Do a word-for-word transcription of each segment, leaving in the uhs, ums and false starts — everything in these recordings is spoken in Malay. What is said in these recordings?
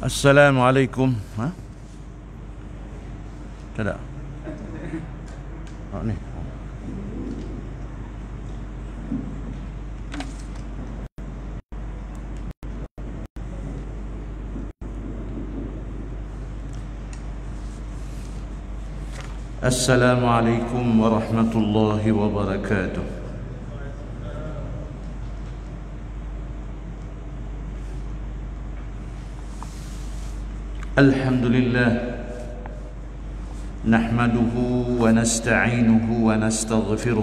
Assalamualaikum. Ha? Tak ada. Oh ni. Assalamualaikum warahmatullahi wabarakatuh. Alhamdulillah, nahmaduhu wa nasta'inuhu wa nastaghfiruh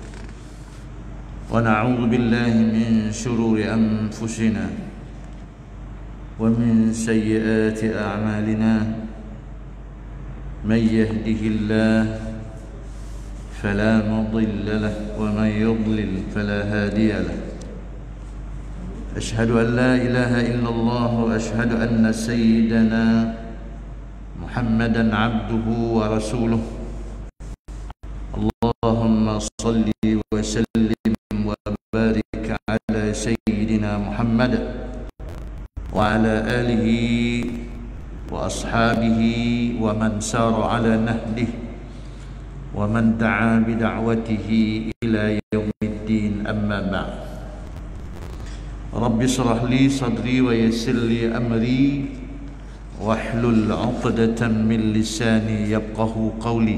wa na'udzu billahi min shururi anfusina wa min sayyiati a'malina. Man yahdihillahu fala mudilla lahu wa man yudlil fala hadiya lahu. أشهد أن لا إله إلا الله وأشهد أن سيدنا محمدا عبده ورسوله. اللهم صل وسلم وبارك على سيدنا محمد وعلى آله وأصحابه ومن سار على نهجه ومن دعا بدعوته إلى يوم الدين. أما بعد. رب اشرح لي صدري ويسر لي أمري واحلل عقدة من لساني يفقهوا قولي.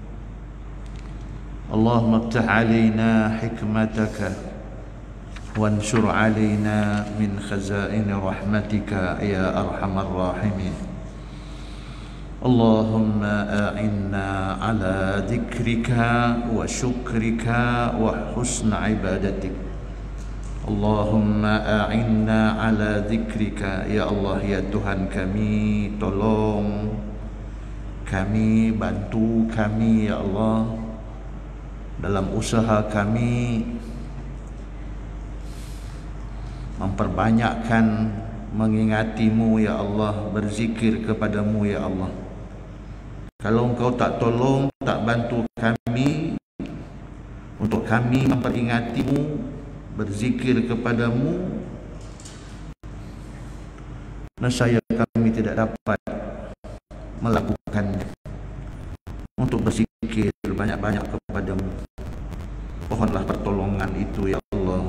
اللهم افتح علينا حكمتك وانشر علينا من خزائن رحمتك يا أرحم الراحمين. اللهم أعنا على ذكرك وشكرك وحسن عبادتك. Allahumma a'inna ala dzikrika. Ya Allah, ya Tuhan kami, tolong kami, bantu kami ya Allah dalam usaha kami memperbanyakkan mengingatimu ya Allah, berzikir kepadamu ya Allah. Kalau engkau tak tolong, tak bantu kami untuk kami memperingatimu, berzikir kepadamu, nescaya kami tidak dapat melakukannya. Untuk berzikir banyak-banyak kepadamu, mohonlah pertolongan itu ya Allah.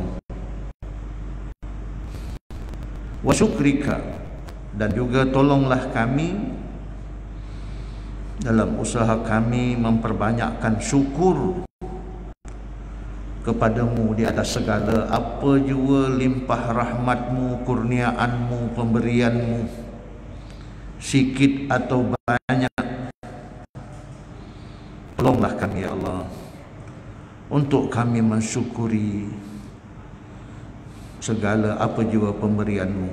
Wa syukrika, dan juga tolonglah kami dalam usaha kami memperbanyakkan syukur kepadamu di atas segala apa jua limpah rahmatmu, kurniaanmu, pemberianmu, sikit atau banyak. Tolonglah kami ya Allah untuk kami mensyukuri segala apa jua pemberianmu.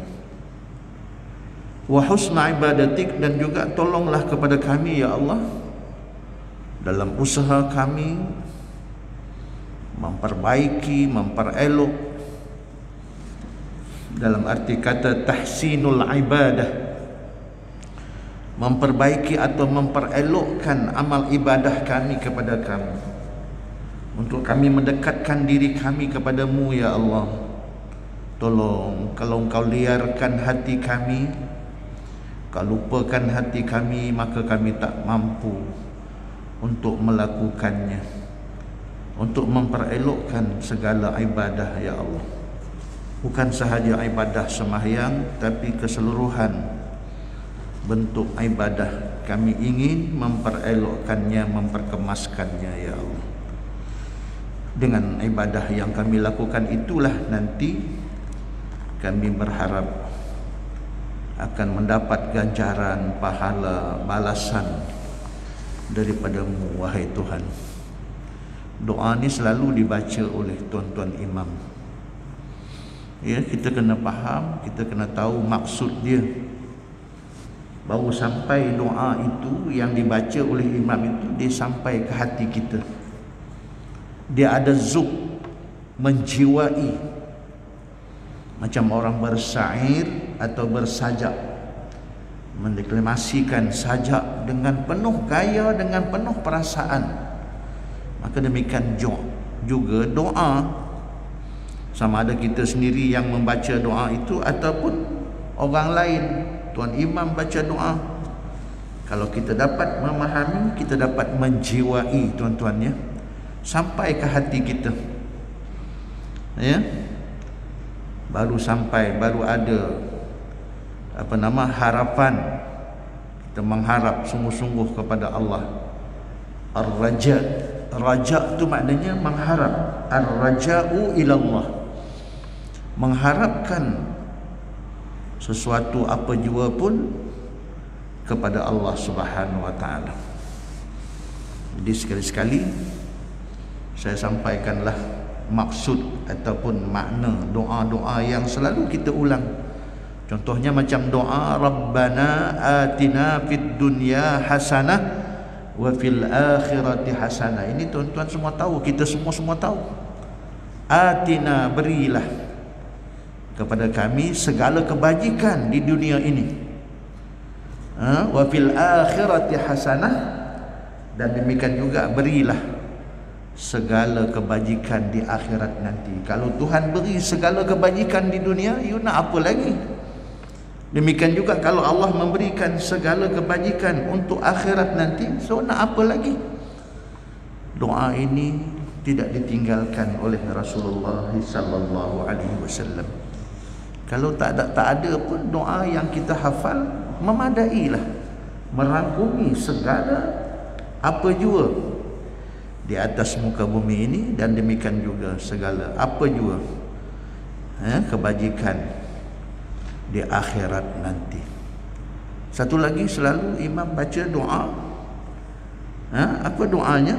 Wa husna ibadatik, dan juga tolonglah kepada kami ya Allah dalam usaha kami memperbaiki, memperelok, dalam arti kata tahsinul ibadah, memperbaiki atau memperelokkan amal ibadah kami kepada kamu, untuk kami mendekatkan diri kami kepadamu ya Allah. Tolong, kalau engkau liarkan hati kami, kau lupakan hati kami, maka kami tak mampu untuk melakukannya, untuk memperelokkan segala ibadah ya Allah. Bukan sahaja ibadah sembahyang, tapi keseluruhan bentuk ibadah kami ingin memperelokkannya, memperkemaskannya ya Allah. Dengan ibadah yang kami lakukan itulah nanti kami berharap akan mendapat ganjaran, pahala, balasan daripadamu wahai Tuhan. Doa ni selalu dibaca oleh tuan-tuan imam. Ya, kita kena faham, kita kena tahu maksud dia. Baru sampai doa itu yang dibaca oleh imam itu, dia sampai ke hati kita. Dia ada zuk, menjiwai. Macam orang bersyair atau bersajak, mendeklamasikan sajak dengan penuh gaya, dengan penuh perasaan. Maka demikian juga doa, sama ada kita sendiri yang membaca doa itu ataupun orang lain Tuan Imam baca doa, kalau kita dapat memahami, kita dapat menjiwai tuan-tuan ya, sampai ke hati kita ya, baru sampai, baru ada apa nama harapan, kita mengharap sungguh-sungguh kepada Allah. Ar-raja, raja itu maknanya mengharap. Ar-raja'u ilallah, mengharapkan sesuatu apa jua pun kepada Allah Subhanahu wa taala. Jadi sekali-sekali saya sampaikanlah maksud ataupun makna doa-doa yang selalu kita ulang. Contohnya macam doa Rabbana atina fid dunya hasanah wa fil akhirati hasanah. Ini tuan-tuan semua tahu, kita semua-semua tahu. Atina, berilah kepada kami segala kebajikan di dunia ini. Ha? Wa fil akhirati hasanah, dan demikian juga berilah segala kebajikan di akhirat nanti. Kalau Tuhan beri segala kebajikan di dunia, you nak apa lagi? Demikian juga kalau Allah memberikan segala kebajikan untuk akhirat nanti, so nak apa lagi? Doa ini tidak ditinggalkan oleh Rasulullah sallallahu alaihi wasallam. Kalau tak ada tak ada pun doa yang kita hafal memadailah, merangkumi segala apa jua di atas muka bumi ini, dan demikian juga segala apa jua eh, kebajikan di akhirat nanti. Satu lagi selalu imam baca doa. Ha? Apa doanya?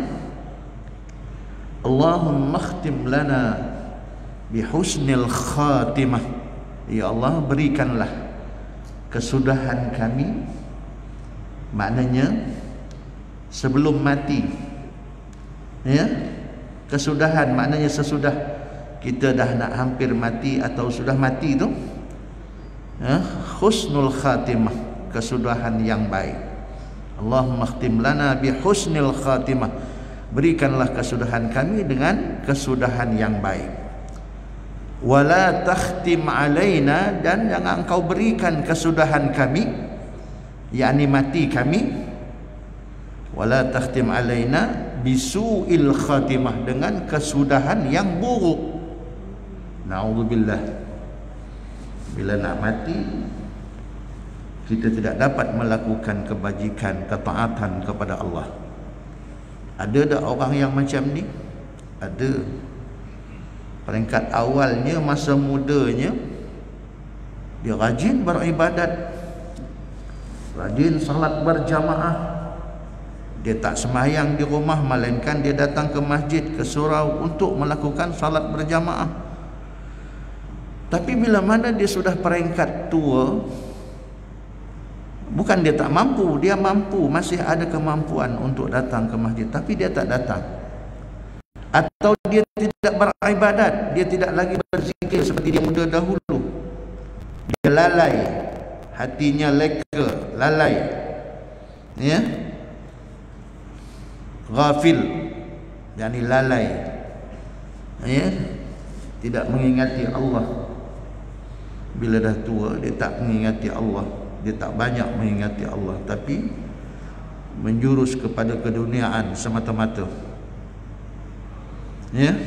Allahumma khtim lana bihusnil khatimah. Ya Allah, berikanlah kesudahan kami, maknanya sebelum mati. Ya, kesudahan maknanya sesudah kita dah nak hampir mati atau sudah mati tu. Ya, husnul khatimah, kesudahan yang baik. Allahumma khtim lana bi husnil khatimah, berikanlah kesudahan kami dengan kesudahan yang baik. Wala takhtim alaina, dan jangan engkau berikan kesudahan kami, yakni mati kami. Wala takhtim alaina bisu'il khatimah, dengan kesudahan yang buruk. Na'udzubillah. Bila nak mati, kita tidak dapat melakukan kebajikan, ketaatan kepada Allah. Ada tak orang yang macam ni? Ada. Peringkat awalnya, masa mudanya, dia rajin beribadat, rajin salat berjamaah. Dia tak sembahyang di rumah, melainkan dia datang ke masjid, ke surau untuk melakukan salat berjamaah. Tapi bila mana dia sudah peringkat tua, bukan dia tak mampu, dia mampu, masih ada kemampuan untuk datang ke masjid, tapi dia tak datang. Atau dia tidak beribadat, dia tidak lagi berzikir seperti dia muda dahulu. Dia lalai, hatinya leka, lalai, ya, ghafil, yakni lalai, ya, tidak mengingati Allah. Bila dah tua, dia tak mengingati Allah, dia tak banyak mengingati Allah, tapi menjurus kepada keduniaan semata-mata. Ya.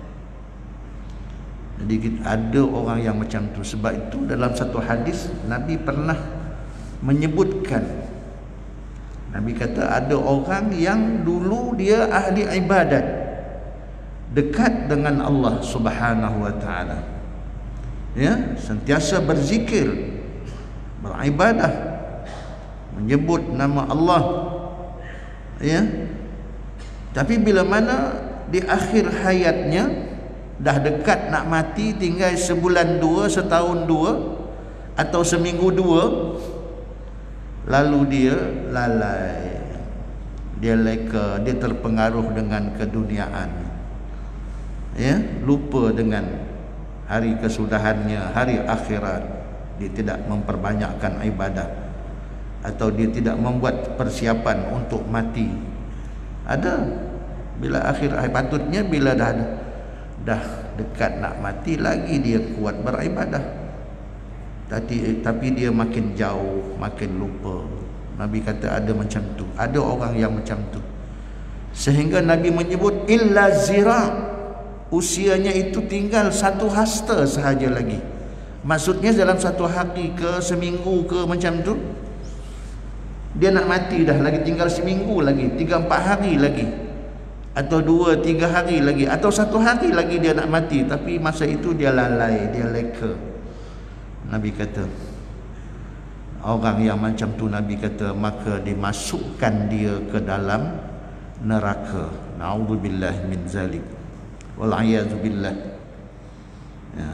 Jadi ada orang yang macam tu. Sebab itu dalam satu hadis Nabi pernah menyebutkan, Nabi kata ada orang yang dulu dia ahli ibadat, dekat dengan Allah Subhanahu wa taala. Ya, sentiasa berzikir, beribadah, menyebut nama Allah. Ya. Tapi bila mana di akhir hayatnya, dah dekat nak mati, tinggal sebulan dua, setahun dua, atau seminggu dua, lalu dia lalai, dia leka, dia terpengaruh dengan keduniaan, ya, lupa dengan hari kesudahannya, hari akhirat. Dia tidak memperbanyakkan ibadah, atau dia tidak membuat persiapan untuk mati. Ada. Bila akhir patutnya bila dah dah dekat nak mati lagi, dia kuat beribadah. tapi tapi dia makin jauh, makin lupa. Nabi kata ada macam tu, ada orang yang macam tu, sehingga Nabi menyebut illa zira, usianya itu tinggal satu hasta sahaja lagi. Maksudnya dalam satu hari ke seminggu ke macam tu, dia nak mati dah, lagi tinggal seminggu lagi, tiga empat hari lagi, atau dua tiga hari lagi, atau satu hari lagi dia nak mati. Tapi masa itu dia lalai, dia leka. Nabi kata orang yang macam tu, Nabi kata maka dimasukkan dia ke dalam neraka. Na'udzubillah min zalik, wal'ayazubillah. Ya.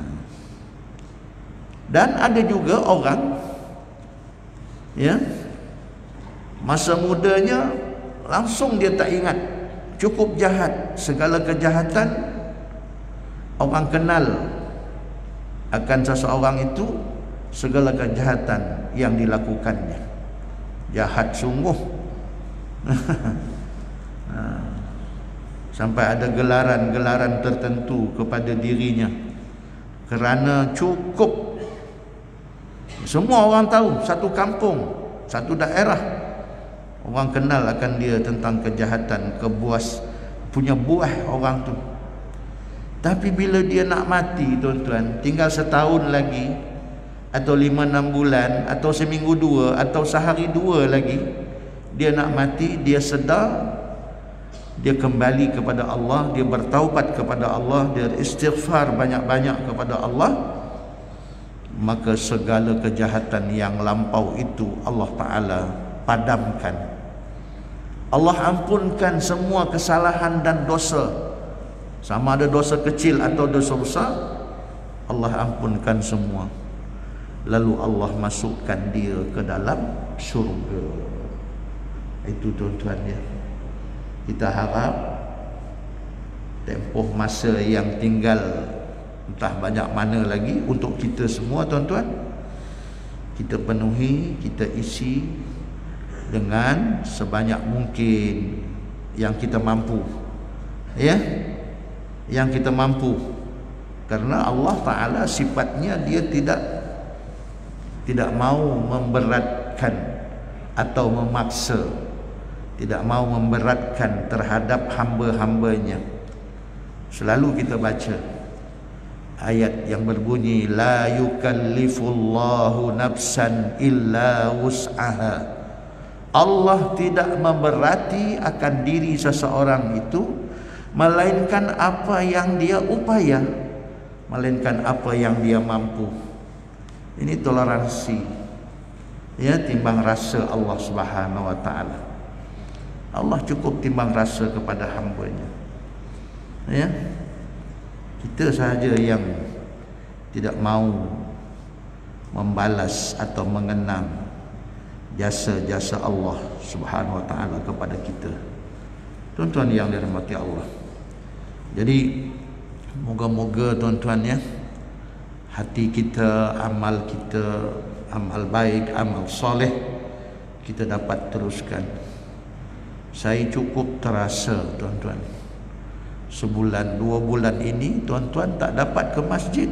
Dan ada juga orang, ya, masa mudanya langsung dia tak ingat, cukup jahat, segala kejahatan orang kenal akan seseorang itu, segala kejahatan yang dilakukannya, jahat sungguh. Sampai ada gelaran-gelaran tertentu kepada dirinya, kerana cukup semua orang tahu, satu kampung, satu daerah, orang kenal akan dia tentang kejahatan, kebuas, punya buah orang tu. Tapi bila dia nak mati, tuan-tuan, tinggal setahun lagi, atau lima enam bulan, atau seminggu dua, atau sehari dua lagi, dia nak mati, dia sedar, dia kembali kepada Allah, dia bertaubat kepada Allah, dia istighfar banyak-banyak kepada Allah, maka segala kejahatan yang lampau itu Allah Ta'ala padamkan. Allah ampunkan semua kesalahan dan dosa, sama ada dosa kecil atau dosa besar, Allah ampunkan semua. Lalu Allah masukkan dia ke dalam syurga. Itu tuan-tuan ya. Kita harap tempoh masa yang tinggal entah banyak mana lagi untuk kita semua, tuan-tuan, kita penuhi, kita isi dengan sebanyak mungkin yang kita mampu, ya, yang kita mampu. Karena Allah Ta'ala sifatnya dia tidak tidak mau memberatkan atau memaksa, tidak mau memberatkan terhadap hamba-hambanya. Selalu kita baca ayat yang berbunyi la yukallifullahu nafsan illa wus'aha. Allah tidak memberati akan diri seseorang itu melainkan apa yang dia upaya, melainkan apa yang dia mampu. Ini toleransi, ya, timbang rasa Allah Subhanahu wa taala. Allah cukup timbang rasa kepada hamba-Nya. Ya. Kita sahaja yang tidak mau membalas atau mengenang jasa-jasa Allah Subhanahu wa taala kepada kita. Tuan-tuan yang dirahmati Allah. Jadi moga-moga tuan-tuan ya, hati kita, amal kita, amal baik, amal soleh kita dapat teruskan. Saya cukup terasa tuan-tuan, sebulan dua bulan ini tuan-tuan tak dapat ke masjid.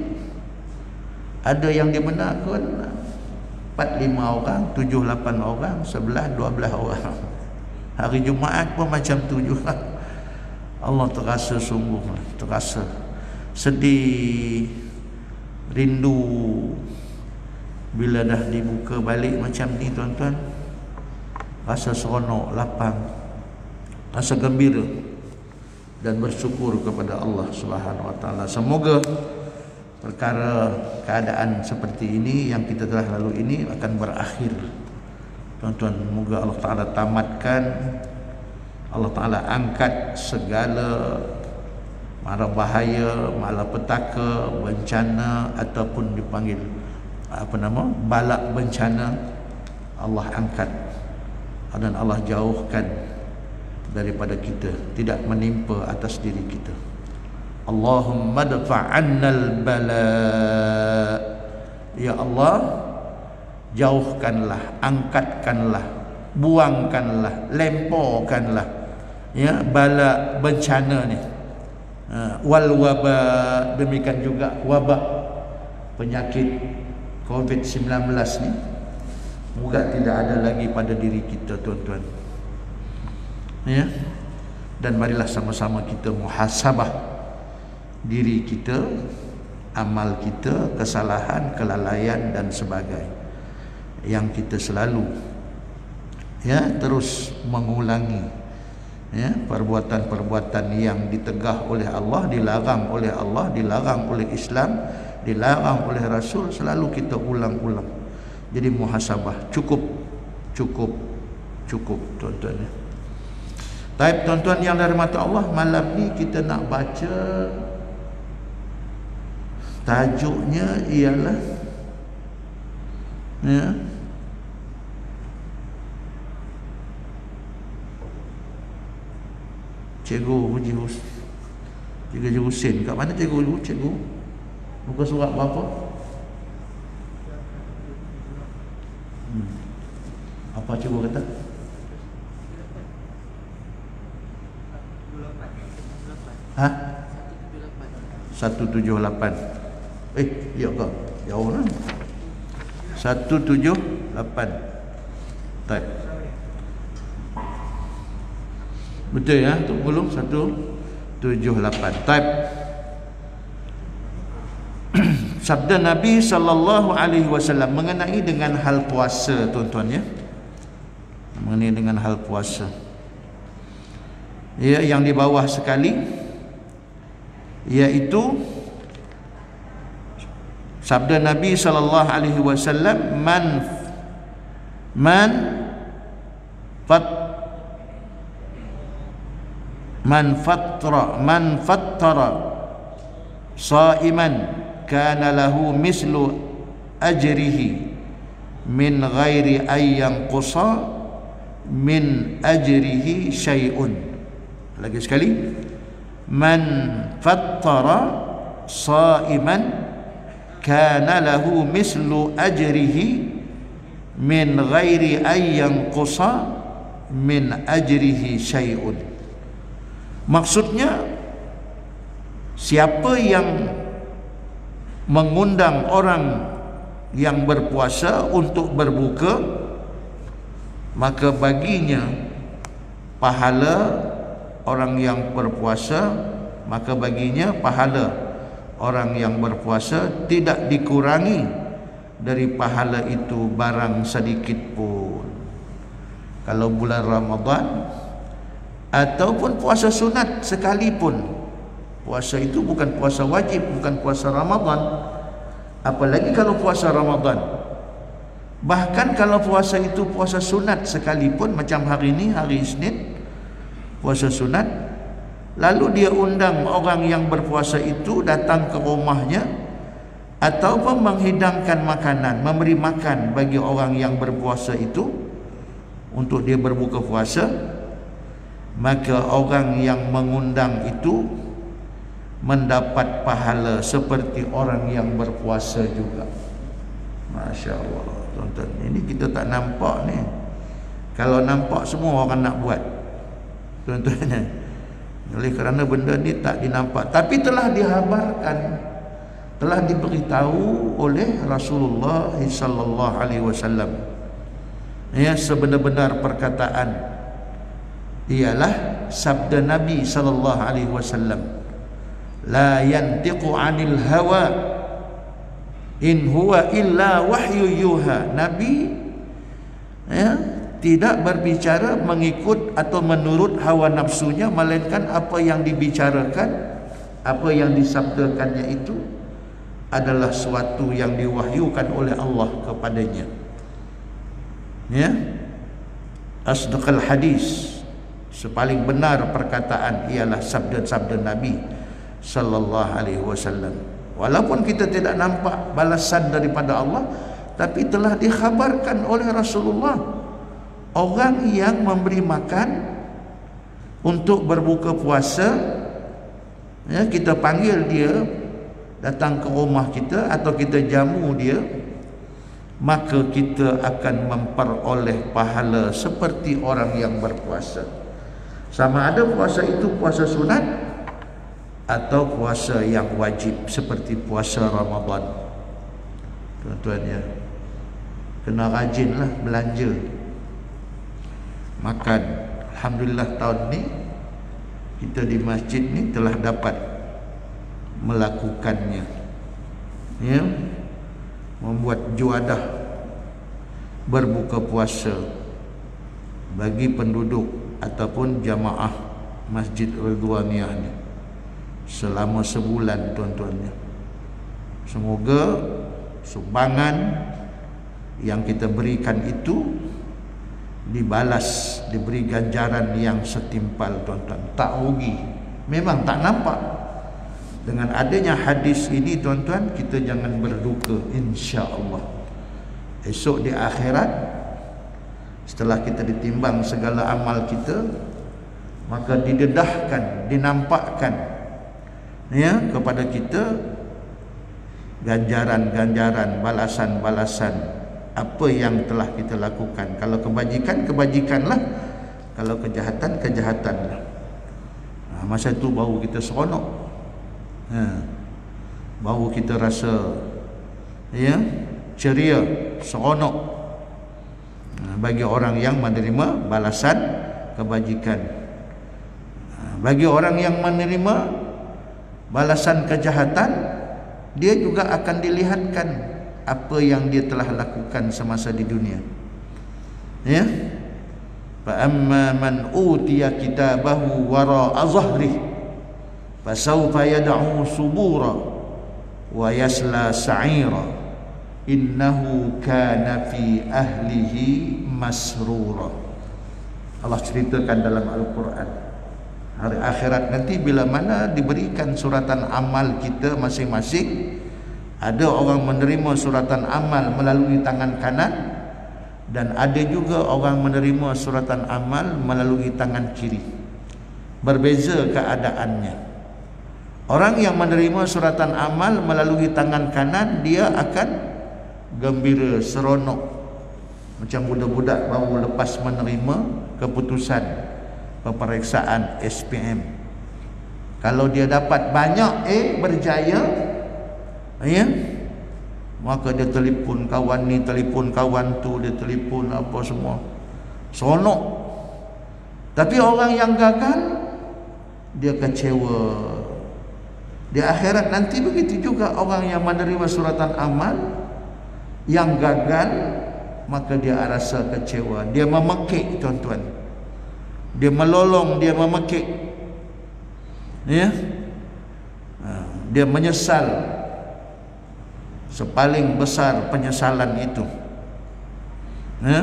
Ada yang dibenarkan empat lima orang, tujuh lapan orang, sebelas dua belas orang. Hari Jumaat pun macam tu juga. Allah terasa sungguh, terasa sedih, rindu bila dah dibuka balik macam ni tuan-tuan. Rasa seronok, lapang, rasa gembira dan bersyukur kepada Allah Subhanahu wa taala. Semoga perkara keadaan seperti ini yang kita telah lalui ini akan berakhir. Tuan-tuan, semoga Allah Taala tamatkan, Allah Taala angkat segala mara bahaya, malapetaka, bencana ataupun dipanggil apa nama? balak bencana. Allah angkat dan Allah jauhkan daripada kita, tidak menimpa atas diri kita. Allahumma dafa'annal bala. Ya Allah, jauhkanlah, angkatkanlah, buangkanlah, lemporkanlah ya bala bencana ni. Wal waba, demikian juga wabak, penyakit covid sembilan belas ni moga tidak ada lagi pada diri kita, tuan-tuan. Ya. Dan marilah sama-sama kita muhasabah diri kita, amal kita, kesalahan, kelalaian dan sebagainya yang kita selalu ya terus mengulangi, ya, perbuatan-perbuatan yang ditegah oleh Allah, dilarang oleh Allah, dilarang oleh Islam, dilarang oleh Rasul, selalu kita ulang-ulang. Jadi muhasabah cukup cukup cukup tuan-tuan. Baik tuan-tuan yang dirahmati Allah, malam ni kita nak baca tajuknya ialah ya Cikgu Haji Hus Cikgu Haji Husin. Kat mana cikgu dulu? Cikgu muka surat berapa? Hmm. Apa cikgu kata? Ha? satu tujuh lapan. Eh, ya ke? Jauh lah. satu tujuh lapan. Tak. Betul ya, Tok Gulung satu tujuh lapan. Type. Sabda Nabi sallallahu alaihi wasallam mengenai dengan hal puasa, tuan-tuan ya. Mengenai dengan hal puasa. Ya, yang di bawah sekali iaitu sabda Nabi sallallahu alaihi wasallam, man man fat man fatra man fattara saiman kana lahu mislu ajrihi min ghairi ayyan qusa min ajrihi syai'un. Lagi sekali, man fattara saiman kana lahu mislu ajrihi min ghairi ayyan qusa min ajrihi syai'un. Maksudnya, siapa yang mengundang orang yang berpuasa untuk berbuka, maka baginya pahala orang yang berpuasa, maka baginya pahala orang yang berpuasa tidak dikurangi dari pahala itu barang sedikit pun. Kalau bulan Ramadan ataupun puasa sunat sekalipun, puasa itu bukan puasa wajib, bukan puasa Ramadan, apalagi kalau puasa Ramadan. Bahkan kalau puasa itu puasa sunat sekalipun, macam hari ini, hari Isnin, puasa sunat, lalu dia undang orang yang berpuasa itu datang ke rumahnya ataupun menghidangkan makanan, memberi makan bagi orang yang berpuasa itu untuk dia berbuka puasa, maka orang yang mengundang itu mendapat pahala seperti orang yang berpuasa juga. Masya Allah, tuan-tuan, ini kita tak nampak ni. Kalau nampak semua orang nak buat, tuan-tuan. Oleh kerana benda ni tak dinampak, tapi telah dihabarkan, telah diberitahu oleh Rasulullah sallallahu alaihi wasallam. Ya, sebenar-benar perkataan ialah sabda Nabi sallallahu alaihi wasallam, la yantiqu 'anil hawa in huwa illa wahyu yuha. Nabi ya tidak berbicara mengikut atau menurut hawa nafsunya, melainkan apa yang dibicarakan, apa yang disabdakannya itu adalah suatu yang diwahyukan oleh Allah kepadanya. Ya, asdaqal hadis, sepaling benar perkataan ialah sabda-sabda Nabi sallallahu alaihi wasallam. Walaupun kita tidak nampak balasan daripada Allah, tapi telah dikhabarkan oleh Rasulullah, orang yang memberi makan untuk berbuka puasa, ya, kita panggil dia datang ke rumah kita atau kita jamu dia, maka kita akan memperoleh pahala seperti orang yang berpuasa. Sama ada puasa itu puasa sunat atau puasa yang wajib seperti puasa Ramadan. tuan-tuan ya. Kena rajinlah belanja makan. Alhamdulillah tahun ni kita di masjid ni telah dapat melakukannya, ya, membuat juadah berbuka puasa bagi penduduk ataupun jamaah Masjid Ridwaniyah ni selama sebulan, tuan-tuannya. Semoga sumbangan yang kita berikan itu dibalas, diberi ganjaran yang setimpal, tuan-tuan. Tak rugi, memang tak nampak. Dengan adanya hadis ini, tuan-tuan, kita jangan berduka, insya-Allah. Esok di akhirat, setelah kita ditimbang segala amal kita, maka didedahkan, dinampakkan, ya, kepada kita ganjaran-ganjaran, balasan-balasan apa yang telah kita lakukan. Kalau kebajikan, kebajikanlah. Kalau kejahatan, kejahatanlah. Nah, masa itu baru kita seronok, ha, baru kita rasa, ya, ceria, seronok, nah, bagi orang yang menerima balasan kebajikan. Nah, bagi orang yang menerima balasan kejahatan, dia juga akan dilihatkan apa yang dia telah lakukan semasa di dunia, ya. Fa amma man utiya kitabahu wara'a zahrihi fasawfa yad'u subura wa yasla sa'ira innahu kana fi ahlihi masrura. Allah ceritakan dalam Al-Quran, hari akhirat nanti bila mana diberikan suratan amal kita masing-masing, ada orang menerima suratan amal melalui tangan kanan, dan ada juga orang menerima suratan amal melalui tangan kiri. Berbeza keadaannya. Orang yang menerima suratan amal melalui tangan kanan, dia akan gembira, seronok, macam budak-budak baru lepas menerima keputusan peperiksaan S P M. Kalau dia dapat banyak A, berjaya, ya, maka dia telefon kawan ni, telefon kawan tu, dia telefon apa semua, seronok. Tapi orang yang gagal, dia kecewa. Di akhirat nanti begitu juga orang yang menerima suratan amal, yang gagal, maka dia rasa kecewa, dia memekik, tuan-tuan, dia melolong, dia memekik, ya, dia menyesal. Sepaling besar penyesalan itu, ya,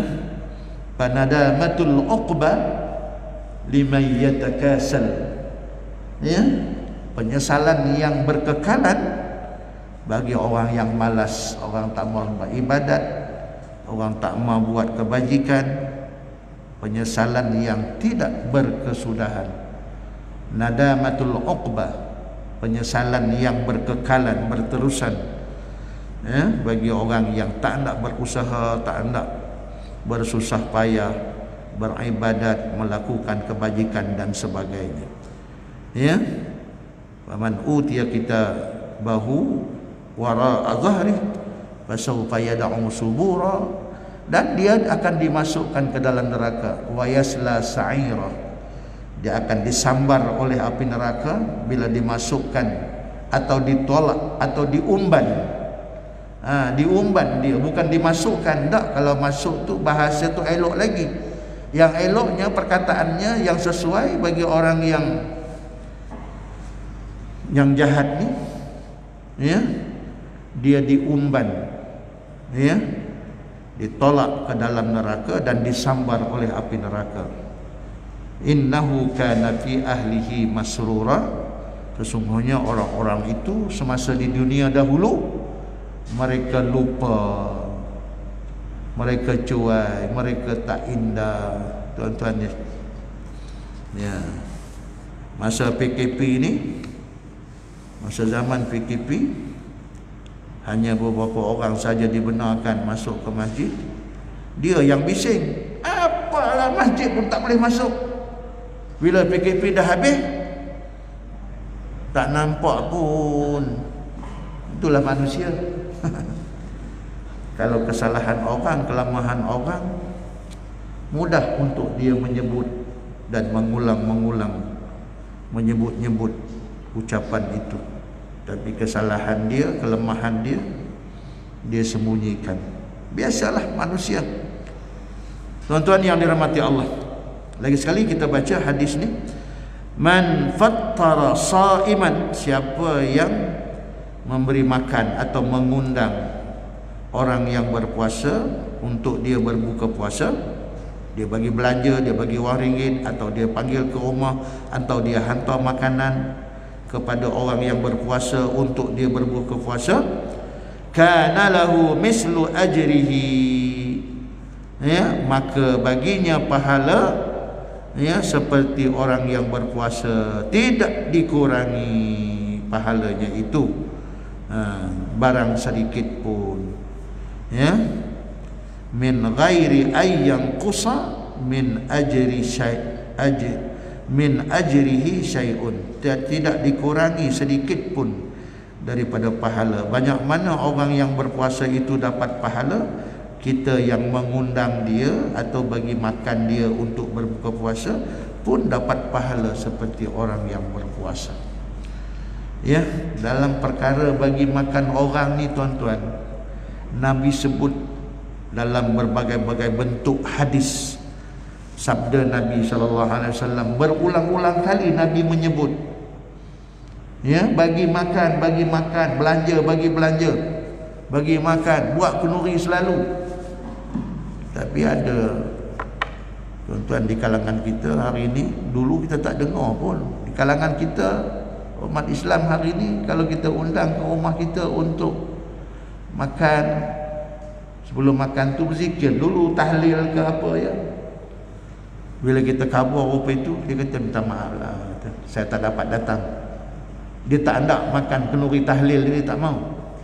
panadamatul uqba liman yatakasal, ya, penyesalan yang berkekalan bagi orang yang malas, orang tak mau beribadat, orang tak mau buat kebajikan, penyesalan yang tidak berkesudahan. Nadamatul uqba, penyesalan yang berkekalan, berterusan, ya, bagi orang yang tak nak berusaha, tak nak bersusah payah, beribadat, melakukan kebajikan dan sebagainya, ya. Faman utiya kitabahu wara'a dhahrihi fasawfa yad'u subura, dan dia akan dimasukkan ke dalam neraka, wa yasla sa'ira, dia akan disambar oleh api neraka bila dimasukkan atau ditolak atau diumban. Ha, diumban dia, bukan dimasukkan. Tak, kalau masuk tu bahasa tu elok lagi. Yang eloknya perkataannya yang sesuai bagi orang yang yang jahat ni, ya, dia diumban, ya, ditolak ke dalam neraka dan disambar oleh api neraka. Innahu kana fi ahlihi masrura, sesungguhnya orang-orang itu semasa di dunia dahulu mereka lupa, mereka cuai, mereka tak indah, tuan-tuan, ya. Masa P K P ni, masa zaman P K P, hanya beberapa orang saja dibenarkan masuk ke masjid. Dia yang bising, apalah masjid pun tak boleh masuk. Bila P K P dah habis, tak nampak pun. Itulah manusia. Kalau kesalahan orang, kelemahan orang, mudah untuk dia menyebut dan mengulang-mengulang menyebut-nyebut ucapan itu. Tapi kesalahan dia, kelemahan dia, dia sembunyikan. Biasalah manusia. Tuan-tuan yang dirahmati Allah, lagi sekali kita baca hadis ni. Man fattara sa'iman, siapa yang memberi makan atau mengundang orang yang berpuasa untuk dia berbuka puasa, dia bagi belanja, dia bagi wang ringgit, atau dia panggil ke rumah, atau dia hantar makanan kepada orang yang berpuasa untuk dia berbuka puasa, kana lahu mislu ajrihi, ya, maka baginya pahala, ya, seperti orang yang berpuasa, tidak dikurangi pahalanya itu ha, barang sedikit pun, ya, min ghairi ayyan qusa min ajri syai ajr min ajrihi syai'un, tidak dikurangi sedikit pun daripada pahala. Banyak mana orang yang berpuasa itu dapat pahala, kita yang mengundang dia atau bagi makan dia untuk berbuka puasa pun dapat pahala seperti orang yang berpuasa. Ya, dalam perkara bagi makan orang ni tuan-tuan, Nabi sebut dalam berbagai-bagai bentuk hadis. Sabda Nabi sallallahu alaihi wasallam berulang-ulang kali Nabi menyebut, ya, bagi makan, bagi makan, belanja, bagi belanja, bagi makan, buat kenduri selalu. Tapi ada tuan-tuan di kalangan kita hari ini, dulu kita tak dengar pun, di kalangan kita umat Islam hari ini, kalau kita undang ke rumah kita untuk makan, sebelum makan tu berzikir dulu, tahlil ke apa, ya. Bila kita khabar rupa itu, dia kata minta maaf lah, saya tak dapat datang. Dia tak nak makan kenduri tahlil, dia tak mau.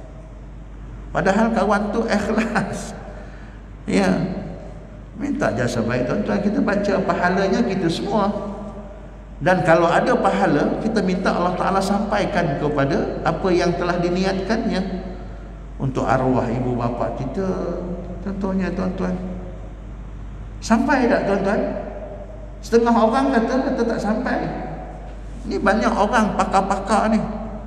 Padahal kawan tu ikhlas, ya, minta jasa baik. Tuan-tuan, kita baca pahalanya kita semua. Dan kalau ada pahala, kita minta Allah Ta'ala sampaikan kepada apa yang telah diniatkannya untuk arwah ibu bapa kita. Contohnya tuan-tuan, sampai tak tuan-tuan? Setengah orang kata kata tak sampai. Ni banyak orang pakar-pakar ni,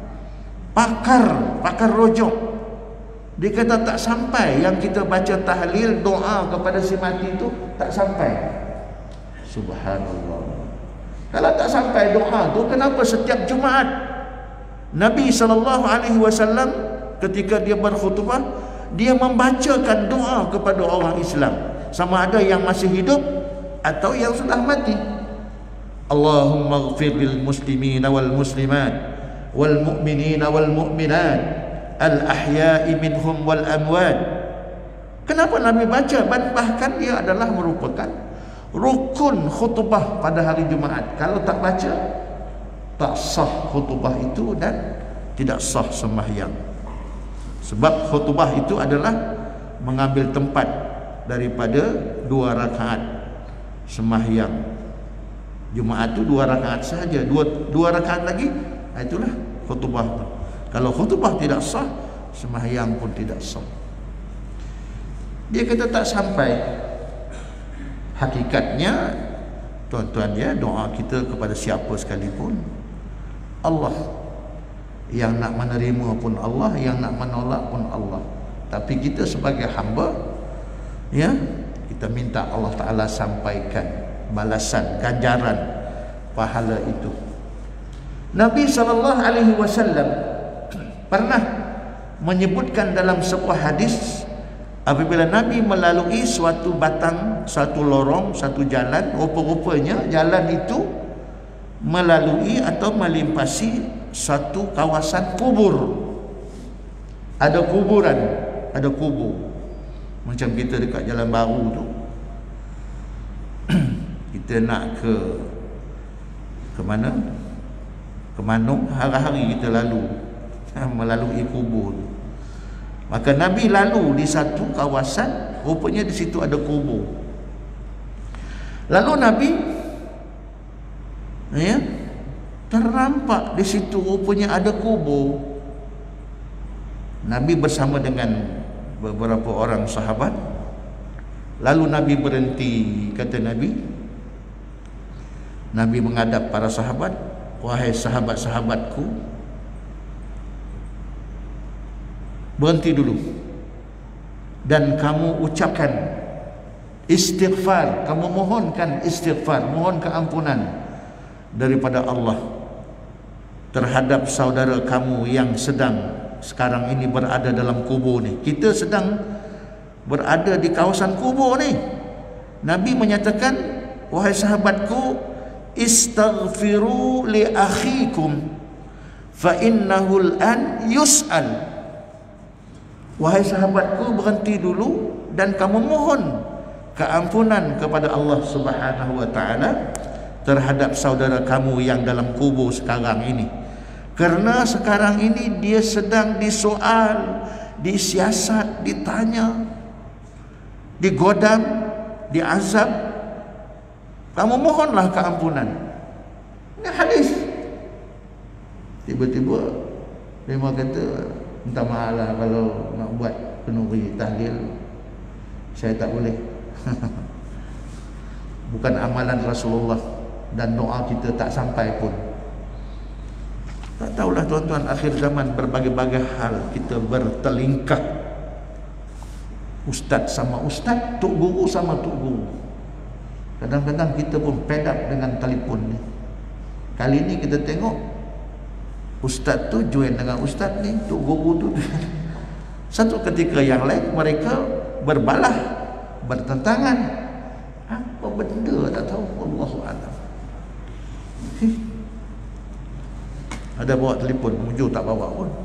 pakar, pakar rojok, dia kata tak sampai. Yang kita baca tahlil, doa kepada si mati itu tak sampai. Subhanallah. Kalau tak sampai doa tu, kenapa setiap Jumaat Nabi sallallahu alaihi wasallam ketika dia berkhutbah, dia membacakan doa kepada orang Islam, sama ada yang masih hidup atau yang sudah mati. Allahumma ighfir lil muslimina wal muslimat wal mu'minina wal mu'minat al ahya'i minhum wal amwat. Kenapa Nabi baca? Bahkan dia adalah merupakan rukun khutbah pada hari Jumaat. Kalau tak baca, tak sah khutbah itu dan tidak sah sembahyang. Sebab khutbah itu adalah mengambil tempat daripada dua rakaat sembahyang. Jumaat itu dua rakaat saja, dua dua rakaat lagi, itulah khutbah. Kalau khutbah tidak sah, sembahyang pun tidak sah. Dia kata tak sampai. Hakikatnya tuan-tuan, ya, doa kita kepada siapa sekalipun, Allah yang nak menerima pun Allah, yang nak menolak pun Allah. Tapi kita sebagai hamba, ya, kita minta Allah Ta'ala sampaikan balasan, ganjaran, pahala itu. Nabi sallallahu alaihi wasallam pernah menyebutkan dalam sebuah hadis, apabila Nabi melalui suatu batang, satu lorong, satu jalan, rupa-rupanya jalan itu melalui atau melimpasi satu kawasan kubur. Ada kuburan, ada kubur. Macam kita dekat Jalan Baru tu, kita nak ke ke mana? Ke Manuk, hari-hari kita lalu melalui kubur. Maka Nabi lalu di satu kawasan, rupanya di situ ada kubur. Lalu Nabi, ya, ternampak di situ rupanya ada kubur. Nabi bersama dengan beberapa orang sahabat. Lalu Nabi berhenti, kata Nabi. Nabi menghadap para sahabat, wahai sahabat-sahabatku, berhenti dulu dan kamu ucapkan istighfar, kamu mohonkan istighfar, mohon keampunan daripada Allah terhadap saudara kamu yang sedang sekarang ini berada dalam kubur ni. Kita sedang berada di kawasan kubur ni. Nabi menyatakan, wahai sahabatku, istaghfiru li akhikum fa innahu al-an yus'al. Wahai sahabatku, berhenti dulu dan kamu mohon keampunan kepada Allah Subhanahu wa taala terhadap saudara kamu yang dalam kubur sekarang ini. Kerana sekarang ini dia sedang disoal, disiasat, ditanya, digodam, diazab. Kamu mohonlah keampunan. Ini hadis. Tiba-tiba dia kata, minta maaf lah kalau nak buat penuri tahlil, saya tak boleh. Bukan amalan Rasulullah dan doa kita tak sampai pun. Tak tahulah tuan-tuan, akhir zaman berbagai-bagai hal kita bertelingkah. Ustaz sama ustaz, tok guru sama tok guru. Kadang-kadang kita pun fed up dengan telefon ni. Kali ni kita tengok ustaz tu join dengan ustaz ni, tok guru tu. Satu ketika yang lain mereka berbalah, bertentangan. Apa benda tak tahu, Allahu a'lam. Ada bawa telefon, mujur tak bawa pun.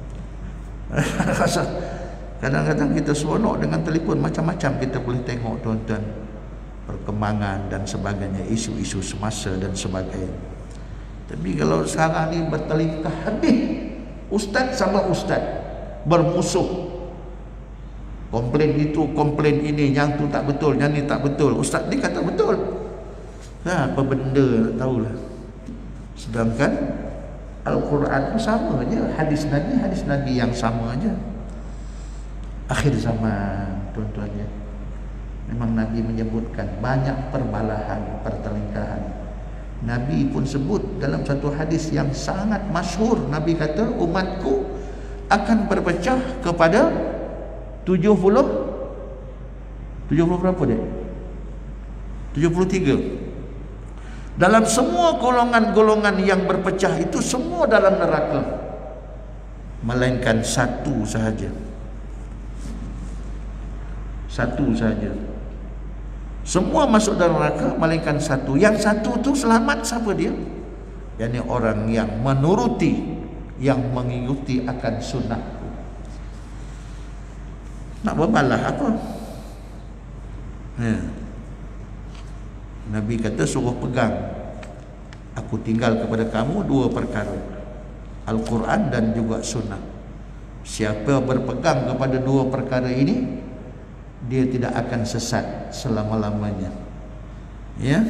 Kadang-kadang kita seronok dengan telefon, macam-macam kita boleh tengok tuan-tuan, perkembangan dan sebagainya, isu-isu semasa dan sebagainya. Tapi kalau sekarang ni bertelingkah habis, ustaz sama ustaz bermusuh, komplain itu, komplain ini, yang tu tak betul, yang ni tak betul. Ustaz ni kata betul. Ha, apa benda tak tahulah. Sedangkan Al-Quran itu sama aja, hadis Nabi, hadis Nabi yang sama aja. Akhir zaman tuan-tuan ya, memang Nabi menyebutkan banyak perbalahan, pertelingkahan. Nabi pun sebut dalam satu hadis yang sangat masyhur, Nabi kata umatku akan berpecah kepada tujuh puluh tujuh puluh berapa dia? tujuh puluh tiga. Dalam semua golongan-golongan yang berpecah itu semua dalam neraka, melainkan satu sahaja. Satu sahaja. Semua masuk dalam neraka melainkan satu. Yang satu tu selamat, siapa dia? Yakni orang yang menuruti, yang mengikuti akan sunnahku. Nak berbalah apa? Ya. Nabi kata suruh pegang, aku tinggal kepada kamu dua perkara, Al-Quran dan juga sunnah. Siapa berpegang kepada dua perkara ini, dia tidak akan sesat selama-lamanya. Ya,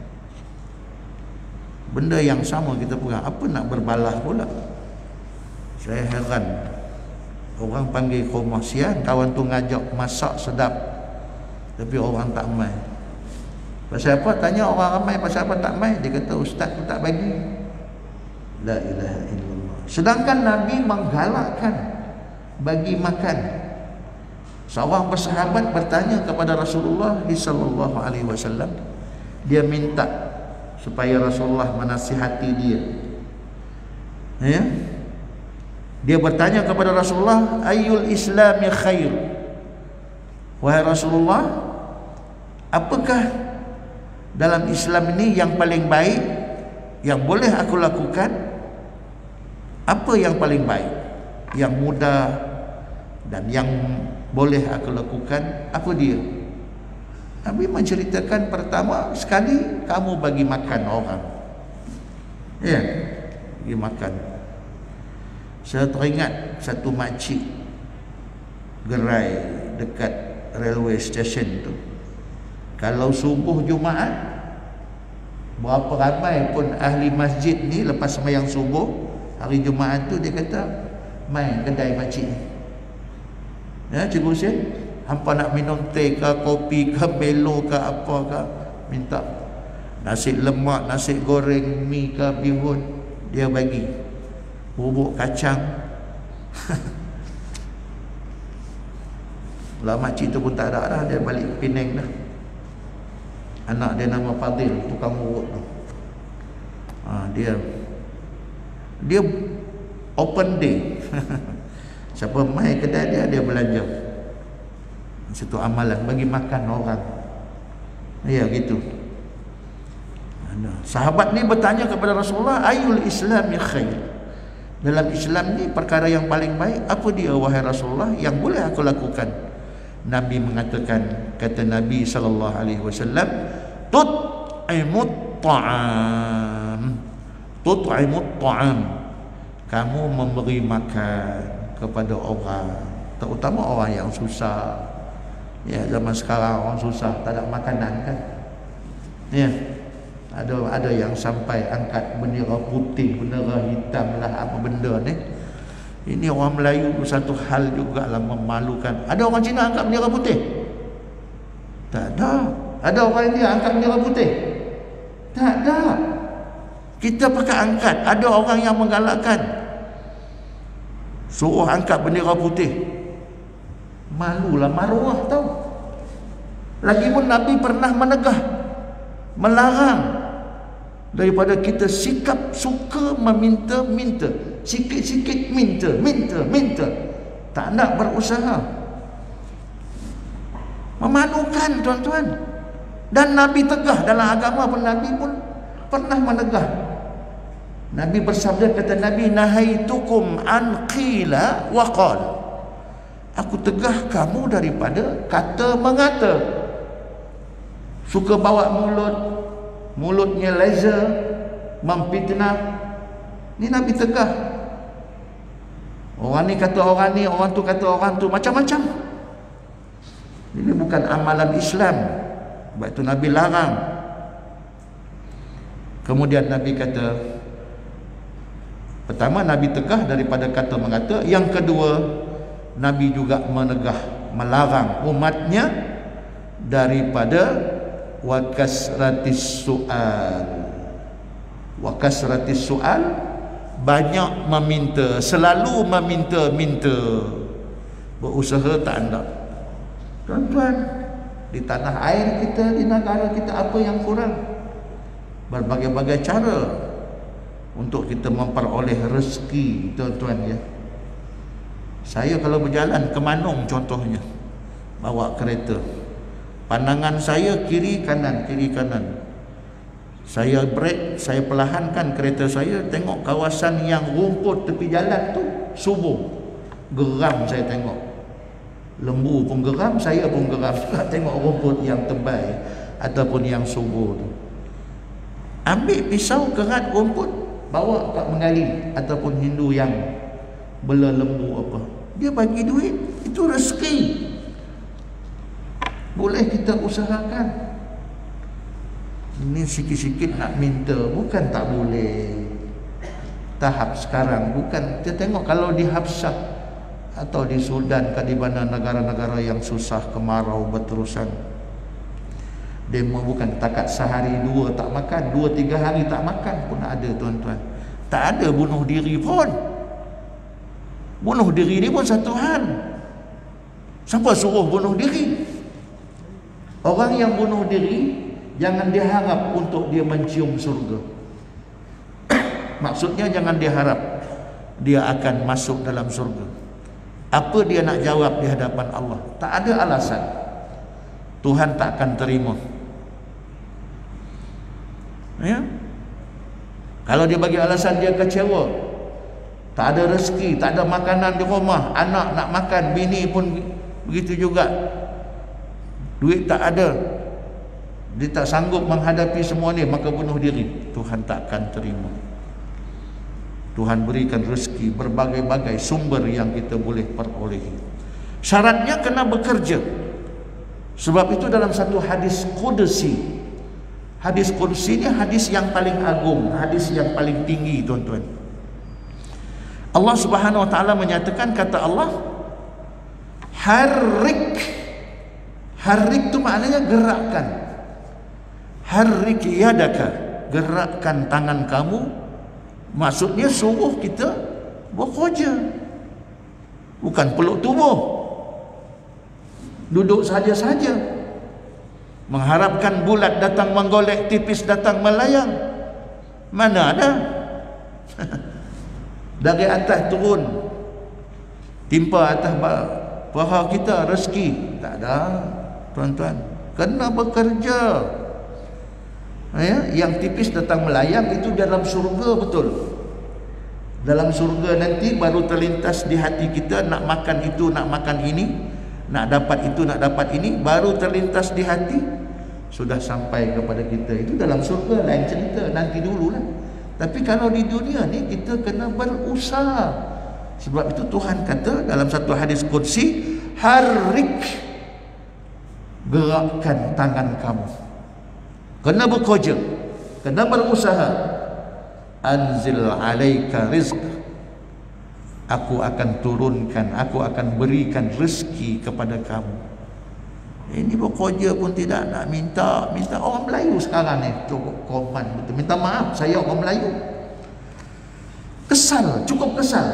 benda yang sama kita pegang, apa nak berbalah pula? Saya heran, orang panggil kemasian, kawan tu ngajak masak sedap, tapi orang tak mai. Pasal apa? Tanya orang ramai, pasal apa tak mai? Dia kata ustaz tu tak bagi. La ilaha illallah. Sedangkan Nabi menggalakkan bagi makan. Seorang bersahabat bertanya kepada Rasulullah sallallahu alaihi wasallam. Dia minta supaya Rasulullah menasihati dia. Ya? Dia bertanya kepada Rasulullah, ayyul islami khair? Wahai Rasulullah, apakah dalam Islam ini yang paling baik yang boleh aku lakukan? Apa yang paling baik, yang mudah dan yang boleh aku lakukan, apa dia? Nabi menceritakan, pertama sekali kamu bagi makan orang. Ya, bagi makan. Saya teringat satu makcik gerai dekat railway station tu. Kalau subuh Jumaat, berapa ramai pun ahli masjid ni lepas sembahyang subuh hari Jumaat tu, dia kata main kedai makcik ni. Ya, Cikgu Hussein, hampa nak minum teh ke, kopi ke, melo ke, apa ke, minta nasi lemak, nasi goreng, mi ke, bihun, dia bagi. Bubuk kacang. Lah makcik tu pun tak ada dah, dia balik Penang dah. Anak dia nama Fadil, tukang urut tu. Ha, dia dia open day. Siapa mai kedai dia, dia belanja. Situ amalan bagi makan orang. Ya gitu. Sahabat ni bertanya kepada Rasulullah, ayul islami khair? Dalam Islam ni perkara yang paling baik apa dia wahai Rasulullah yang boleh aku lakukan? Nabi mengatakan, kata Nabi sallallahu alaihi wasallam, tut'imut ta'am. Tut'imut ta'am. Kamu memberi makan kepada orang, terutama orang yang susah. Ya, zaman sekarang orang susah, tak ada makanan kan. Ya, ada ada yang sampai angkat bendera putih, bendera hitam lah, apa benda ni. Ini orang Melayu satu hal jugalah memalukan. Ada orang Cina angkat bendera putih? Tak ada. Ada orang India angkat bendera putih? Tak ada. Kita pakai angkat. Ada orang yang menggalakkan suruh angkat bendera putih. Malulah maruah tau. Lagipun Nabi pernah menegah, melarang daripada kita sikap suka meminta-minta, sikit-sikit minta, minta, minta, tak nak berusaha. Memalukan tuan-tuan. Dan Nabi tegah dalam agama pun, Nabi pun pernah menegah. Nabi bersabda, kata Nabi, nahaitukum an qila wa qal. Aku tegah kamu daripada kata mengata. Suka bawa mulut, mulutnya laser, memfitnah. Ni Nabi tegah. Orang ni kata orang ni, orang tu kata orang tu, macam-macam. Ini bukan amalan Islam. Sebab itu Nabi larang. Kemudian Nabi kata, pertama Nabi tegah daripada kata mengata. Yang kedua, Nabi juga menegah, melarang umatnya daripada wakasratis su'al. Wakasratis su'al, banyak meminta, selalu meminta-minta, berusaha tak ada. Tuan-tuan, di tanah air kita, di negara kita, apa yang kurang? Berbagai-bagai cara untuk kita memperoleh rezeki, tuan-tuan ya. Saya kalau berjalan ke Manung contohnya, bawa kereta, pandangan saya kiri kanan, kiri kanan. Saya brek, saya perlahankan kereta saya, tengok kawasan yang rumput tepi jalan tu subur. Geram saya tengok. Lembu pun geram, saya pun geram juga tengok rumput yang tebal ataupun yang subur tu. Ambil pisau kerat rumput, bawa kat mengali ataupun Hindu yang bela lembu apa, dia bagi duit, itu rezeki. Boleh kita usahakan. Ini sikit-sikit nak minta, bukan tak boleh. Tahap sekarang bukan. Kita tengok kalau di Habsyah atau di Sudan ke di mana negara-negara yang susah, kemarau berterusan, demo bukan takat sehari dua tak makan, dua tiga hari tak makan pun ada tuan-tuan. Tak ada bunuh diri pun. Bunuh diri ni pun satu hal. Siapa suruh bunuh diri? Orang yang bunuh diri jangan diharap untuk dia mencium surga. Maksudnya jangan diharap dia akan masuk dalam surga. Apa dia nak jawab di hadapan Allah? Tak ada alasan. Tuhan tak akan terima. Ya? Kalau dia bagi alasan dia kecewa, tak ada rezeki, tak ada makanan di rumah, anak nak makan, bini pun begitu juga, duit tak ada, dia tak sanggup menghadapi semua ni, maka bunuh diri. Tuhan tak akan terima. Tuhan berikan rezeki, berbagai-bagai sumber yang kita boleh perolehi. Syaratnya kena bekerja. Sebab itu dalam satu hadis qudsi, hadis qudsi ni hadis yang paling agung, hadis yang paling tinggi tuan-tuan. Allah Subhanahu wa taala menyatakan, kata Allah, Harrik, harrik itu maknanya gerakkan. Harrik yadaka, gerakkan tangan kamu. Maksudnya suruh kita bekerja, bukan peluk tubuh, duduk saja-saja mengharapkan bulat datang menggolek, tipis datang melayang. Mana ada. Dari atas turun timpa atas paha kita rezeki, tak ada tuan-tuan. Kena bekerja. Ya, yang tipis datang melayang itu dalam surga, betul. Dalam surga nanti baru terlintas di hati kita, nak makan itu, nak makan ini, nak dapat itu, nak dapat ini, baru terlintas di hati, sudah sampai kepada kita. Itu dalam surga, lain cerita, nanti dululah. Tapi kalau di dunia ni kita kena berusaha. Sebab itu Tuhan kata dalam satu hadis qudsi, harrik, gerakkan tangan kamu, kena bekerja, kena berusaha. Anzil alaika rizq, aku akan turunkan, aku akan berikan rezeki kepada kamu. Ini bekerja pun tidak nak minta. Minta orang Melayu sekarang ni cukup korban betul. Minta maaf, saya orang Melayu. Kesal, cukup kesal.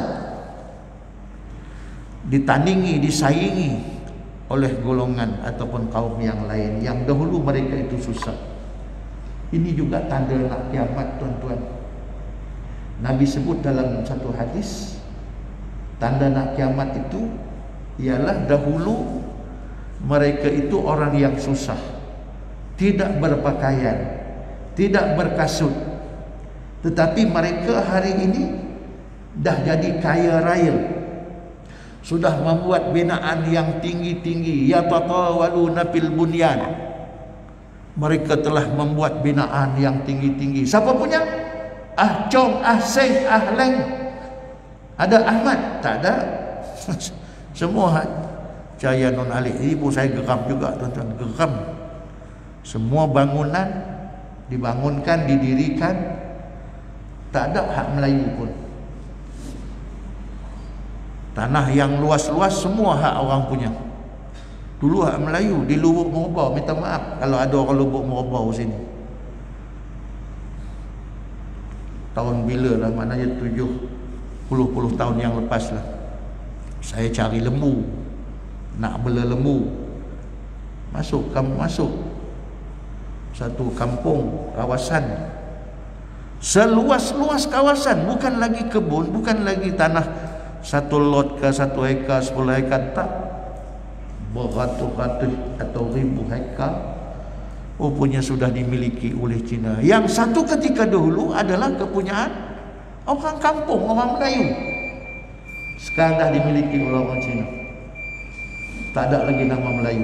Ditandingi, disaingi oleh golongan ataupun kaum yang lain yang dahulu mereka itu susah. Ini juga tanda nak kiamat, tuan-tuan. Nabi sebut dalam satu hadis, tanda nak kiamat itu ialah dahulu mereka itu orang yang susah, tidak berpakaian, tidak berkasut. Tetapi mereka hari ini dah jadi kaya raya, sudah membuat binaan yang tinggi-tinggi. Ya tatawaluna fil bunyan, mereka telah membuat binaan yang tinggi-tinggi. Siapa punya? Ah Chong, Ah Seng, Ah Leng. Ada Ahmad? Tak ada. Semua Jaya Non Alik. Ibu saya geram juga, tuan-tuan, geram. Semua bangunan dibangunkan, didirikan, tak ada hak Melayu pun. Tanah yang luas-luas semua hak orang punya. Dulu hak Melayu di Lubuk Merbau. Minta maaf kalau ada orang Lubuk Merbau sini. Tahun bila lah, maknanya tujuh puluh puluh tahun yang lepas lah. Saya cari lembu, nak bela lembu. Masuk, kamu masuk satu kampung, kawasan, seluas-luas kawasan, bukan lagi kebun, bukan lagi tanah satu lot ke satu hektar, sepuluh hektar, tak, beratus-ratus atau ribu hektar. Rupanya sudah dimiliki oleh Cina. Yang satu ketika dahulu adalah kepunyaan orang kampung, orang Melayu. Sekarang dah dimiliki oleh orang Cina. Tak ada lagi nama Melayu.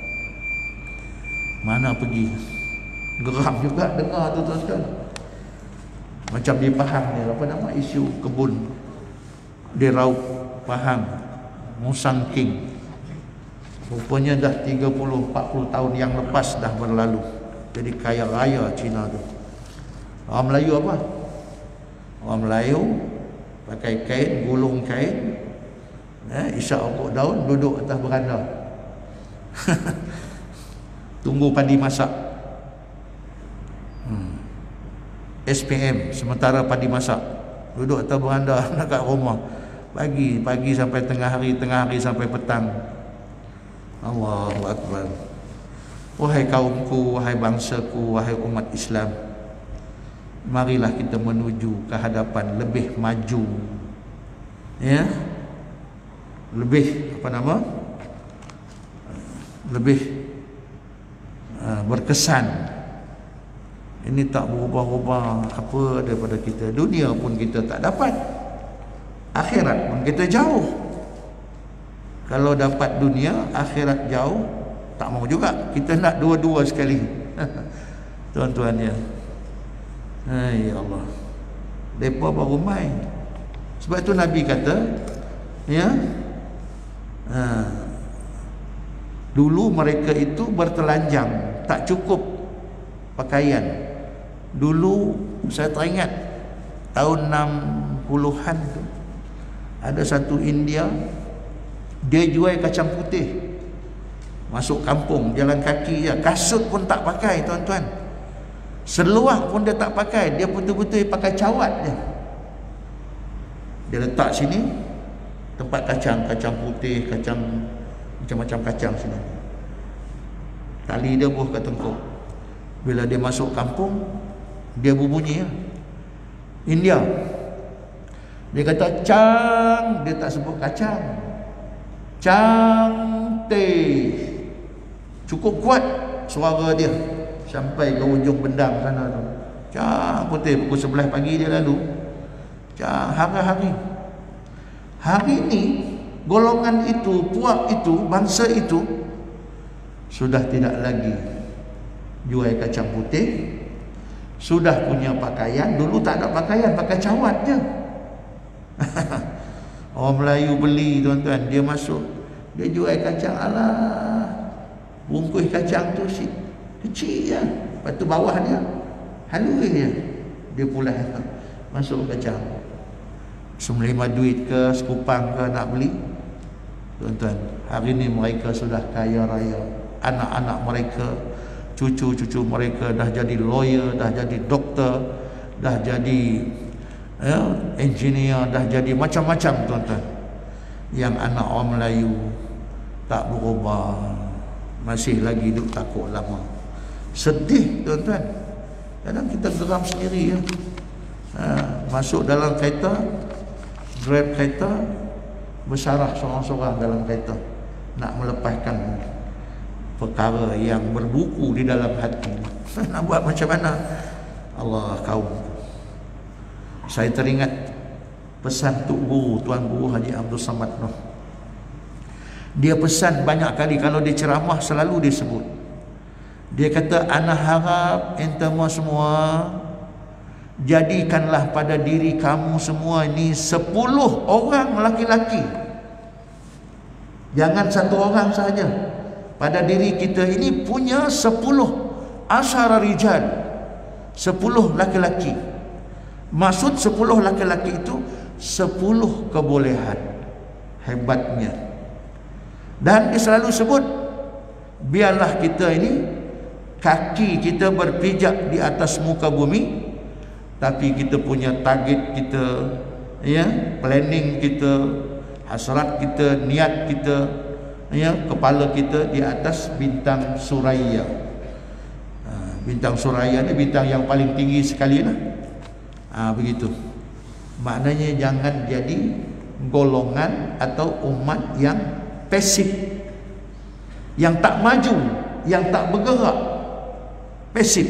Mana pergi? Geram juga dengar tu, tuan-tuan. Macam di Pahang ni, apa nama isu kebun di Raub Pahang, Musang King. Rupanya dah tiga puluh empat puluh tahun yang lepas dah berlalu. Jadi kaya raya Cina tu. Orang Melayu apa? Orang Melayu pakai kain, gulung kain, eh, isap pokok daun, duduk atas beranda. Tunggu padi masak. hmm. S P M, sementara padi masak, duduk atas beranda dekat rumah. Pagi, pagi sampai tengah hari, tengah hari sampai petang. Allahu Akbar. Wahai kaumku, wahai bangsaku, wahai umat Islam, marilah kita menuju ke hadapan lebih maju, ya, lebih apa nama, lebih uh, berkesan. Ini tak berubah-ubah apa daripada kita. Dunia pun kita tak dapat, akhirat pun kita jauh. Kalau dapat dunia, akhirat jauh, tak mau juga. Kita nak dua-dua sekali. Tuan-tuan ya. Hai Allah. Depa baru main. Sebab itu Nabi kata, ya, ha, dulu mereka itu bertelanjang, tak cukup pakaian. Dulu saya teringat tahun enam puluhan tu, ada satu India Dia jual kacang putih, masuk kampung jalan kaki ya, kasut pun tak pakai tuan-tuan, seluar pun dia tak pakai, dia betul-betul pakai cawat je. Dia letak sini tempat kacang, kacang putih, kacang macam-macam kacang sini, tali dia buah kat tengkuk. Bila dia masuk kampung, dia berbunyi ya, India. Dia kata cang, dia tak sebut kacang, cantik. Cukup kuat suara dia sampai ke ujung bendang sana tu. Cang putih, pukul sebelas pagi dia lalu. Cang hari-hari. Hari ni golongan itu, puak itu, bangsa itu sudah tidak lagi jual kacang putih, sudah punya pakaian. Dulu tak ada pakaian, pakai cawat je. Orang Melayu beli tuan-tuan, dia masuk, dia jual kacang, alah, bungkus kacang tu si kecil je, lepas tu bawah dia halus je, dia pulai masuk kacang. Semelima duit ke, sekupang ke nak beli. Tuan-tuan, hari ni mereka sudah kaya raya. Anak-anak mereka, cucu-cucu mereka dah jadi lawyer, dah jadi doktor, dah jadi ya, engineer, dah jadi macam-macam tuan-tuan. Yang anak orang Melayu tak berubah, masih lagi duk takut lama. Sedih tuan-tuan. Kadang kita geram sendiri ya. Ha, masuk dalam kereta, grab kereta, bersarah seorang-seorang dalam kereta, nak melepaskan perkara yang berbuku di dalam hati. Nak buat macam mana? Allah kaum. Saya teringat pesan Tok Guru, Tuan Guru Haji Abdul Samad Noh. Dia pesan banyak kali, kalau dia ceramah selalu dia sebut. Dia kata, ana harap entama semua jadikanlah pada diri kamu semua ni sepuluh orang laki-laki. Jangan satu orang sahaja. Pada diri kita ini punya sepuluh asyara rijal, sepuluh laki-laki. Maksud sepuluh laki-laki itu sepuluh kebolehan. Hebatnya. Dan dia selalu sebut, biarlah kita ini kaki kita berpijak di atas muka bumi, tapi kita punya target kita, ya, planning kita, hasrat kita, niat kita, ya, kepala kita di atas bintang Suraya. Ha, bintang Suraya ni bintang yang paling tinggi sekali lah. Ha, begitu. Maknanya jangan jadi golongan atau umat yang pasif, yang tak maju, yang tak bergerak, pasif.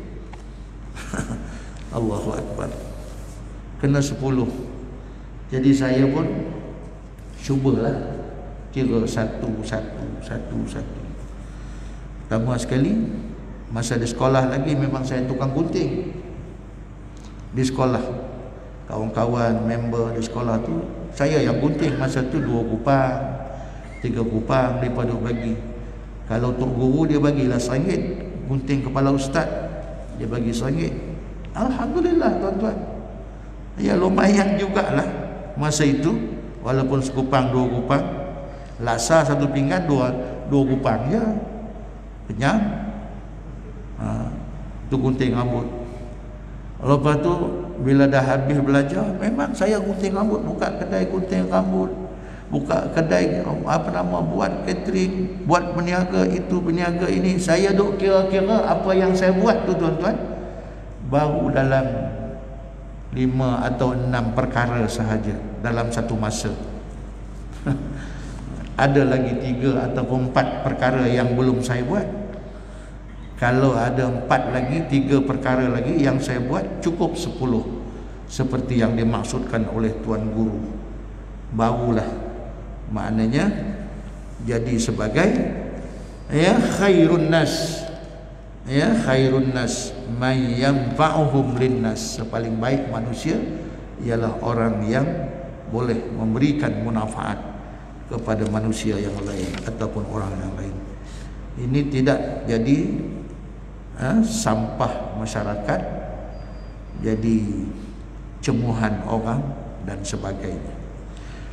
Allahu Akbar. Kena sepuluh. Jadi saya pun cubalah kira satu, satu, satu, satu. Pertama sekali, masa di sekolah lagi memang saya tukang gunting. Di sekolah, kawan-kawan, member di sekolah tu, saya yang gunting. Masa tu dua kupang, tiga kupang mereka duk bagi. Kalau Tok Guru dia bagilah seringgit, gunting kepala ustaz dia bagi seringgit. Alhamdulillah tuan-tuan, ya lumayan jugalah masa itu. Walaupun sekupang, dua kupang, laksa satu pinggan, dua dua kupang je, kenyang. Ha, tu gunting rambut. Lepas tu bila dah habis belajar, memang saya gunting rambut, buka kedai gunting rambut, buka kedai apa nama, buat catering, buat peniaga itu, peniaga ini. Saya duk kira-kira apa yang saya buat tu tuan-tuan, baru dalam lima atau enam perkara sahaja dalam satu masa. Ada lagi tiga atau empat perkara yang belum saya buat. Kalau ada empat lagi, tiga perkara lagi yang saya buat, cukup sepuluh, seperti yang dimaksudkan oleh Tuan Guru. Barulah maknanya jadi sebagai ya khairun nas, ya khairun nas may yanfa'uhum linnas. Sepaling baik manusia ialah orang yang boleh memberikan manfaat kepada manusia yang lain ataupun orang yang lain. Ini tidak jadi ha, sampah masyarakat, jadi cemuhan orang dan sebagainya.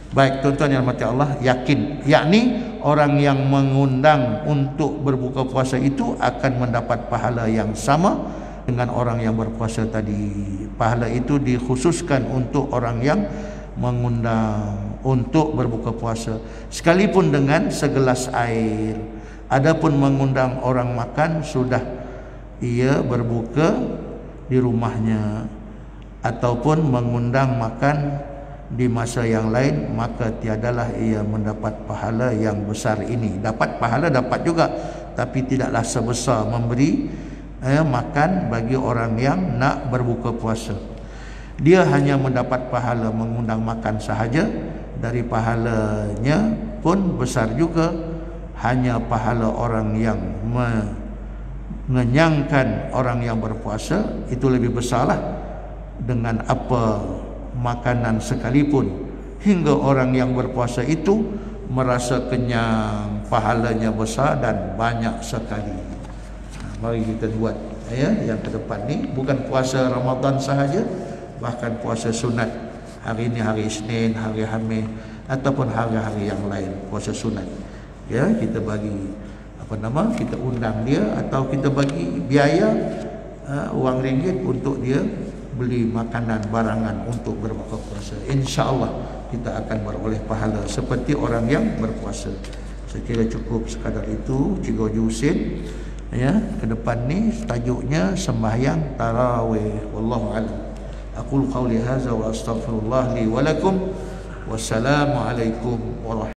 Baik tuan-tuan yang dirahmati Allah, yakin yakni orang yang mengundang untuk berbuka puasa itu akan mendapat pahala yang sama dengan orang yang berpuasa tadi. Pahala itu dikhususkan untuk orang yang mengundang untuk berbuka puasa, sekalipun dengan segelas air. Adapun mengundang orang makan, sudah ia berbuka di rumahnya ataupun mengundang makan di masa yang lain, maka tiadalah ia mendapat pahala yang besar ini. Dapat pahala dapat juga, tapi tidaklah sebesar memberi eh, makan bagi orang yang nak berbuka puasa. Dia hanya mendapat pahala mengundang makan sahaja, dari pahalanya pun besar juga. Hanya pahala orang yang mengenyangkan orang yang berpuasa itu lebih besarlah dengan apa makanan sekalipun, hingga orang yang berpuasa itu merasa kenyang, pahalanya besar dan banyak sekali. Mari kita buat ya yang ke depan ni, bukan puasa Ramadan sahaja, bahkan puasa sunat. Hari ini hari Isnin, hari Khamis ataupun hari-hari yang lain puasa sunat. Ya, kita bagi apa nama, kita undang dia atau kita bagi biaya uh, wang ringgit untuk dia beli makanan barangan untuk berbuka puasa. InsyaAllah kita akan beroleh pahala seperti orang yang berpuasa. Saya kira cukup sekadar itu. Cikgu Husin ya, ke depan ni tajuknya sembahyang tarawih. Wallahu a'lam. Aqulu qawli hadza wa astaghfirullah li wa lakum. Wassalamualaikum warahmatullahi wabarakatuh.